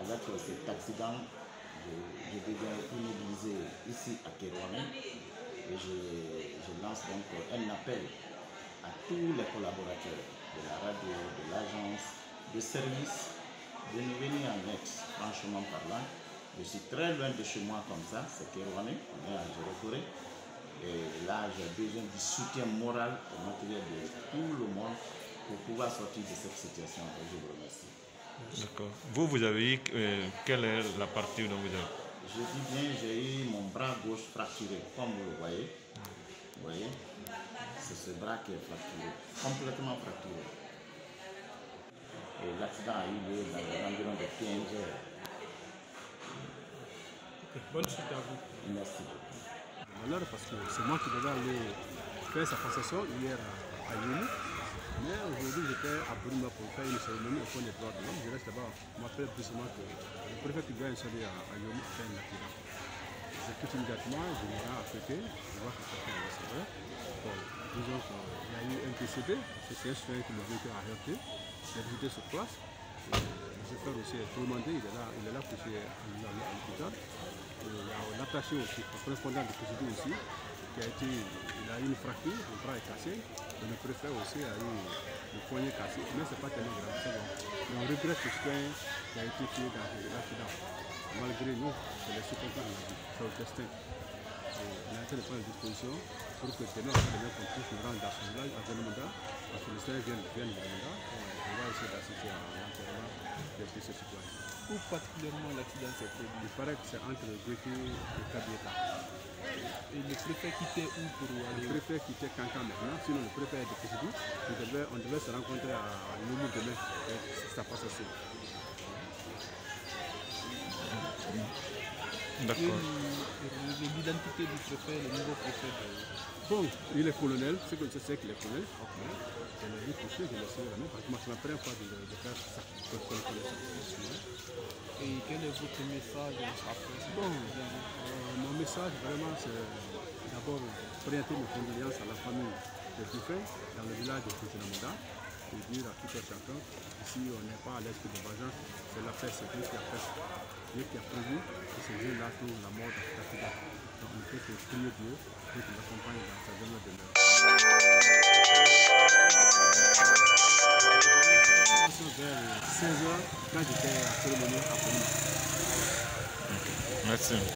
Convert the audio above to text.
avec cet accident, je deviens immobilisé ici à Kerouané et je lance donc un appel à tous les collaborateurs de la radio, de l'agence, de service, de nous venir en aide, franchement parlant. Je suis très loin de chez moi comme ça, c'est Kerouané, on est à Djorokoré. Et là, j'ai besoin du soutien moral et matériel de tout le monde pour pouvoir sortir de cette situation. Et je vous remercie. D'accord. Vous avez eu, quelle est la partie dont vous avez? Je dis bien, j'ai eu mon bras gauche fracturé, comme vous le voyez. Vous voyez, c'est ce bras qui est fracturé, complètement fracturé. Et l'accident a eu lieu dans les environs de 15 heures. Okay. Bonne suite à vous. Merci beaucoup. Alors, parce que c'est moi qui devais aller faire sa passation hier à Yumi. Mais aujourd'hui, j'étais à Burma pour faire une cérémonie au point des droits de l'homme. Je reste là-bas. On m'appelle plus souvent que le préfet qui doit installer à Yumi a fait un accident. Je quitte immédiatement, je me rends à Féké, je vois que quelqu'un est sévère. Bon, disons qu'il y a eu un PCB, c'est un soin que le véhicule a heurté. J'ai visité sur place. Le chauffeur aussi est tourmenté, il est là couché à l'hôpital. Il y a l'attaché aussi, le correspondant de PCB aussi, il a eu une fracture, le bras est cassé. Et le préfet aussi a eu le poignet cassé, mais ce n'est pas tellement grave, c'est bon. Mais on regrette ce soin qui a été fait dans l'accident. Malgré nous, c'est les supporters de la vie, c'est le destin. On a été de prendre des dispositions pour que demain, qu'on puisse nous rendre dans ce village à Venemanda, parce que les Seigneurs viennent de Venemanda, on va essayer d'assister à l'enterrement de ces citoyens. Où particulièrement l'accident s'est produit? Il paraît que c'est entre le Guéki et Kabieta. Et le préfet quittait où pour aller? Le préfet quittait Kankan maintenant, sinon le préfet est de Késidou. On devait se rencontrer à Loulou demain, et ça passe aussi. D'accord. L'identité du préfet, le nouveau préfet Bon, il est colonel, ce que je sais qu'il est colonel. Okay. Je l'ai vu toucher, je l'ai su la main, parce que moi c'est ma première fois de faire ça, de connaissance. Et quel est votre message après? Bon, mon message vraiment c'est d'abord présenter mes condoléances à la famille des défunts dans le village de Kouchinamanda et dire à tout un chacun, ici on n'est pas à l'esprit de vengeance, c'est la paix, c'est Dieu qui a fait, Dieu qui a prévu que ces gens-là trouvent la mort dans cet accident. Donc on ne peut que prier Dieu pour qu'il l'accompagne dans sa dernière demeure. Vers 16h, quand j'étais à cérémonie à Burma. Merci.